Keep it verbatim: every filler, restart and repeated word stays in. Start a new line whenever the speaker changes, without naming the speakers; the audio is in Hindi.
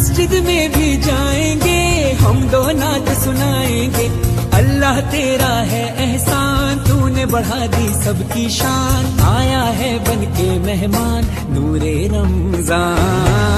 मस्जिद में भी जाएंगे, हम दो नात सुनाएंगे। अल्लाह तेरा है एहसान, तूने बढ़ा दी सबकी शान। आया है बन के मेहमान नूरे रमजान।